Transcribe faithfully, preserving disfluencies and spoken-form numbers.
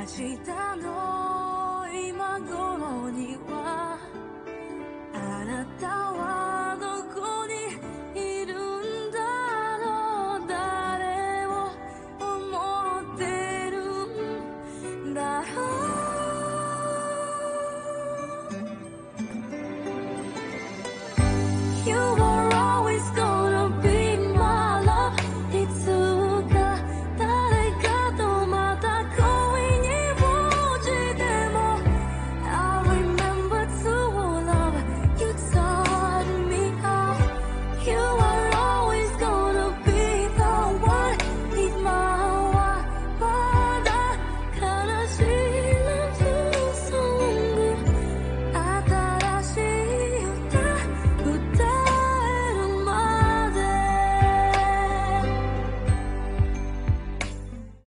日の今頃にはあなたはどこにいるんだろう。誰を思ってるんだろう。You